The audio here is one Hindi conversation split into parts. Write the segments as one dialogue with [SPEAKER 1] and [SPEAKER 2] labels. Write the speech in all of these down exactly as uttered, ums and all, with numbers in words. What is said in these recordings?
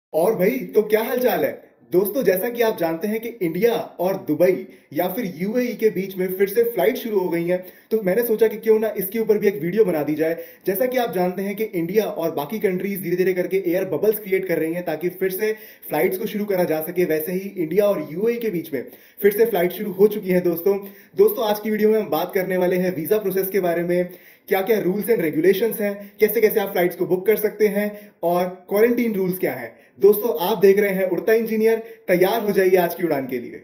[SPEAKER 1] और भाई तो क्या हाल चाल है दोस्तों। जैसा कि आप जानते हैं कि इंडिया और दुबई या फिर यूएई के बीच में फिर से फ्लाइट शुरू हो गई हैं। तो मैंने सोचा कि क्यों ना इसके ऊपर भी एक वीडियो बना दी जाए। जैसा कि आप जानते हैं कि इंडिया और बाकी कंट्रीज धीरे धीरे करके एयर बबल्स क्रिएट कर रही हैं ताकि फिर से फ्लाइट्स को शुरू करा जा सके। वैसे ही इंडिया और यूएई के बीच में फिर से फ्लाइट शुरू हो चुकी है। दोस्तों दोस्तों आज की वीडियो में हम बात करने वाले हैं वीजा प्रोसेस के बारे में। क्या क्या रूल्स एंड रेगुलेशंस हैं, कैसे कैसे आप फ्लाइट्स को बुक कर सकते हैं और क्वारंटीन रूल्स क्या हैं। दोस्तों आप देख रहे हैं उड़ता इंजीनियर। तैयार हो जाइए आज की उड़ान के लिए।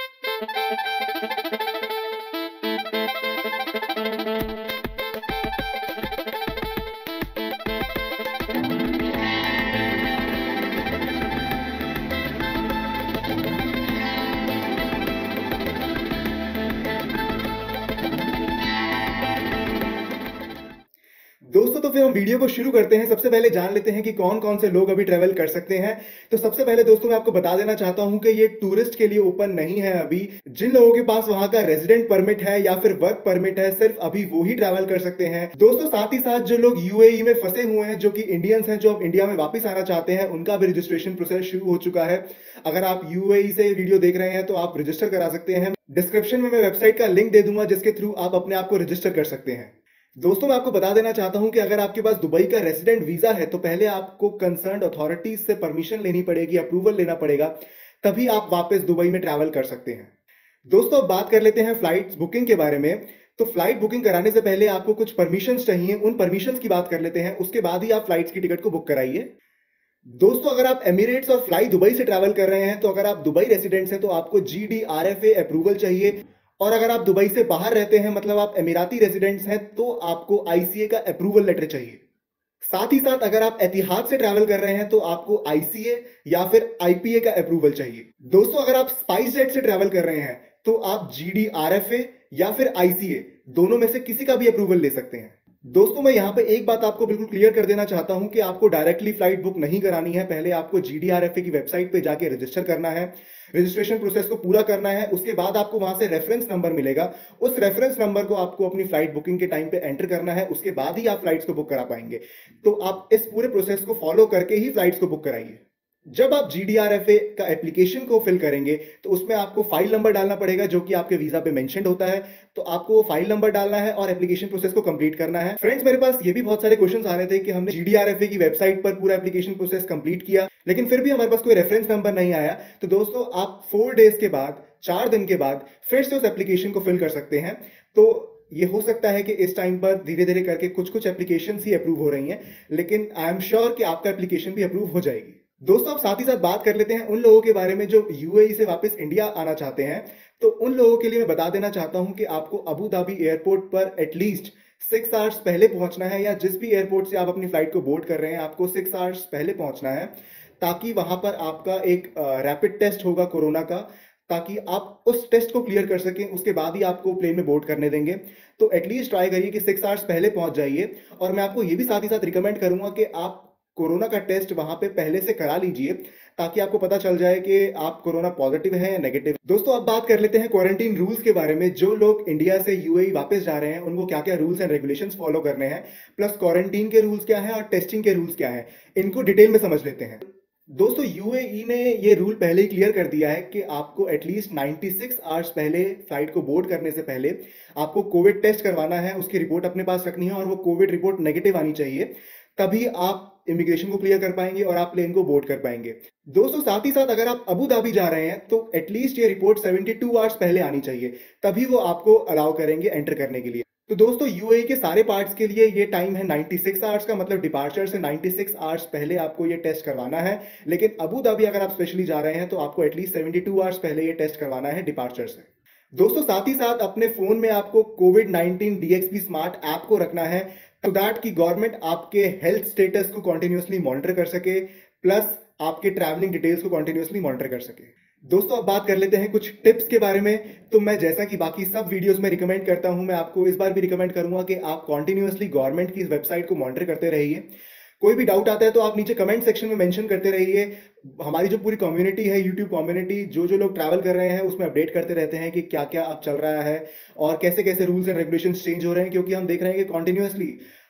[SPEAKER 1] दोस्तों तो फिर हम वीडियो को शुरू करते हैं। सबसे पहले जान लेते हैं कि कौन कौन से लोग अभी ट्रेवल कर सकते हैं। तो सबसे पहले दोस्तों मैं आपको बता देना चाहता हूं कि ये टूरिस्ट के लिए ओपन नहीं है अभी। जिन लोगों के पास वहां का रेजिडेंट परमिट है या फिर वर्क परमिट है, सिर्फ अभी वो ही ट्रैवल कर सकते हैं। दोस्तों साथ ही साथ जो लोग यूएई में फंसे हुए हैं, जो कि इंडियंस हैं, जो अब इंडिया में वापस आना चाहते हैं, उनका भी रजिस्ट्रेशन प्रोसेस शुरू हो चुका है। अगर आप यूएई से वीडियो देख रहे हैं तो आप रजिस्टर करा सकते हैं। डिस्क्रिप्शन में मैं वेबसाइट का लिंक दे दूंगा जिसके थ्रू आप अपने आप को रजिस्टर कर सकते हैं। दोस्तों मैं आपको बता देना चाहता हूं कि अगर आपके पास दुबई का रेजिडेंट वीजा है तो पहले आपको कंसर्न्ड अथॉरिटीज से परमिशन लेनी पड़ेगी, अप्रूवल लेना पड़ेगा, तभी आप वापस दुबई में ट्रैवल कर सकते हैं। दोस्तों अब बात कर लेते हैं फ्लाइट बुकिंग के बारे में। तो फ्लाइट बुकिंग कराने से पहले आपको कुछ परमिशंस चाहिए, उन परमिशंस की बात कर लेते हैं, उसके बाद ही आप फ्लाइट्स की टिकट को बुक कराइए। दोस्तों अगर आप एमिरेट्स और फ्लाई दुबई से ट्रैवल कर रहे हैं तो अगर आप दुबई रेजिडेंट्स हैं तो आपको G D R F A approval चाहिए। और अगर आप दुबई से बाहर रहते हैं, मतलब आप एमिराती रेजिडेंट्स हैं, तो आपको आई सी ए का अप्रूवल लेटर चाहिए। साथ ही साथ अगर आप एतिहाद से ट्रैवल कर रहे हैं तो आपको आई सी ए या फिर आई पी ए का अप्रूवल चाहिए। दोस्तों अगर आप स्पाइस जेट से ट्रैवल कर रहे हैं तो आप G D R F A या फिर आई सी ए दोनों में से किसी का भी अप्रूवल ले सकते हैं। दोस्तों मैं यहां पे एक बात आपको बिल्कुल क्लियर कर देना चाहता हूं कि आपको डायरेक्टली फ्लाइट बुक नहीं करानी है। पहले आपको G D R F A की वेबसाइट पे जाके रजिस्टर करना है, रजिस्ट्रेशन प्रोसेस को पूरा करना है। उसके बाद आपको वहां से रेफरेंस नंबर मिलेगा, उस रेफरेंस नंबर को आपको अपनी फ्लाइट बुकिंग के टाइम पे एंटर करना है। उसके बाद ही आप फ्लाइट्स को बुक करा पाएंगे। तो आप इस पूरे प्रोसेस को फॉलो करके ही फ्लाइट्स को बुक कराइए। जब आप G D R F A का एप्लीकेशन को फिल करेंगे तो उसमें आपको फाइल नंबर डालना पड़ेगा जो कि आपके वीजा पे मेंशन्ड होता है। तो आपको वो फाइल नंबर डालना है और एप्लीकेशन प्रोसेस को कंप्लीट करना है। फ्रेंड्स मेरे पास ये भी बहुत सारे क्वेश्चंस आ रहे थे कि हमने G D R F A की वेबसाइट पर पूरा एप्लीकेशन प्रोसेस कंप्लीट किया लेकिन फिर भी हमारे पास कोई रेफरेंस नंबर नहीं आया। तो दोस्तों आप फोर डेज के बाद, चार दिन के बाद फिर से उस एप्लीकेशन को फिल कर सकते हैं। तो ये हो सकता है कि इस टाइम पर धीरे धीरे करके कुछ कुछ एप्लीकेशन ही अप्रूव हो रही हैं, लेकिन आई एम श्योर कि आपका एप्लीकेशन भी अप्रूव हो जाएगी। दोस्तों अब साथ ही साथ बात कर लेते हैं उन लोगों के बारे में जो यूएई से वापस इंडिया आना चाहते हैं। तो उन लोगों के लिए मैं बता देना चाहता हूं कि आपको अबू धाबी एयरपोर्ट पर एटलीस्ट सिक्स आवर्स पहले पहुंचना है, या जिस भी एयरपोर्ट से आप अपनी फ्लाइट को बोर्ड कर रहे हैं आपको सिक्स आवर्स पहले पहुंचना है, ताकि वहां पर आपका एक रैपिड टेस्ट होगा कोरोना का, ताकि आप उस टेस्ट को क्लियर कर सकें। उसके बाद ही आपको प्लेन में बोर्ड करने देंगे। तो एटलीस्ट ट्राई करिए कि सिक्स आवर्स पहले पहुंच जाइए। और मैं आपको ये भी साथ ही साथ रिकमेंड करूंगा कि आप कोरोना का टेस्ट वहां पे पहले से करा लीजिए, ताकि आपको पता चल जाए कि आप कोरोना पॉजिटिव है या नेगेटिव। दोस्तों अब बात कर लेते हैं क्वारंटीन रूल्स के बारे में। जो लोग इंडिया से यूएई वापस जा रहे हैं उनको क्या क्या रूल्स एंड रेगुलेशंस फॉलो करने हैं, प्लस क्वारंटीन के रूल्स क्या हैं और टेस्टिंग के रूल्स क्या हैं, इनको डिटेल में समझ लेते हैं। दोस्तों यूएई ने ये रूल पहले ही क्लियर कर दिया है कि आपको एटलीस्ट छियानवे आवर्स पहले फ्लाइट को बोर्ड करने से पहले आपको कोविड टेस्ट करवाना है, उसकी रिपोर्ट अपने पास रखनी है और वो कोविड रिपोर्ट नेगेटिव आनी चाहिए। तभी आप इमिग्रेशन को क्लियर कर पाएंगे और आप प्लेन को बोर्ड कर पाएंगे। दोस्तों साथ ही साथ अगर आप अबू धाबी जा रहे हैं तो एटलीस्ट ये रिपोर्ट बहत्तर आवर्स पहले आनी चाहिए, तभी वो आपको अलाउ करेंगे एंटर करने के लिए। तो दोस्तों यूएई के सारे पार्ट्स के लिए ये टाइम है छियानवे आवर्स का, मतलब डिपार्चर से छियानवे आवर्स पहले आपको ये टेस्ट करवाना है। लेकिन अबू धाबी अगर आप स्पेशली जा रहे हैं तो आपको एटलीस्ट बहत्तर आवर्स पहले ये टेस्ट करवाना है डिपार्चर से। दोस्तों साथ ही साथ अपने फोन में आपको Covid nineteen D X P smart app को रखना है, तो दैट की गवर्नमेंट आपके हेल्थ स्टेटस को कंटिन्यूअसली मॉनिटर कर सके, प्लस आपके ट्रैवलिंग डिटेल्स को कंटिन्यूअसली मॉनिटर कर सके। दोस्तों अब बात कर लेते हैं कुछ टिप्स के बारे में। तो मैं जैसा कि बाकी सब वीडियोस में रिकमेंड करता हूं, मैं आपको इस बार भी रिकमेंड करूंगा कि आप कंटिन्यूअसली गवर्नमेंट की इस वेबसाइट को मॉनिटर करते रहिए। कोई भी डाउट आता है तो आप नीचे कमेंट सेक्शन में मेंशन करते रहिए। हमारी जो पूरी कम्युनिटी है, यूट्यूब कम्युनिटी, जो जो लोग ट्रैवल कर रहे हैं उसमें अपडेट करते रहते हैं कि क्या क्या अब चल रहा है और कैसे कैसे रूल्स एंड रेगुलेशंस चेंज हो रहे हैं, क्योंकि हम देख रहे हैं कि कॉन्टिन्यूअसली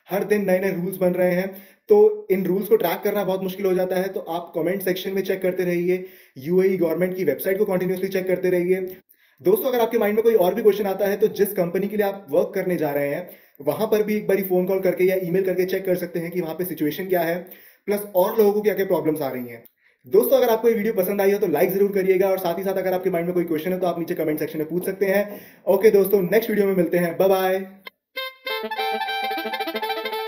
[SPEAKER 1] हर दिन नए नए रूल्स बन रहे हैं, तो इन रूल्स को ट्रैक करना बहुत मुश्किल हो जाता है। तो आप कमेंट सेक्शन में चेक करते रहिए, यूएई गवर्नमेंट की वेबसाइट को कंटिन्यूअसली चेक करते रहिए। दोस्तों, अगर आपके माइंड में कोई और भी क्वेश्चन आता है तो जिस कंपनी के लिए आप वर्क करने जा रहे हैं, वहां पर भी एक बारी फोन कॉल करके या ईमेल करके चेक कर सकते हैं कि वहां पे सिचुएशन क्या है, प्लस और लोगों को क्या क्या प्रॉब्लम्स आ रही हैं। दोस्तों, अगर आपको ये वीडियो पसंद आई हो तो लाइक जरूर करिएगा, और साथ ही साथ अगर आपके माइंड में कोई क्वेश्चन है तो आप नीचे कमेंट सेक्शन में पूछ सकते हैं। ओके दोस्तों, नेक्स्ट वीडियो में मिलते हैं। Bye bye.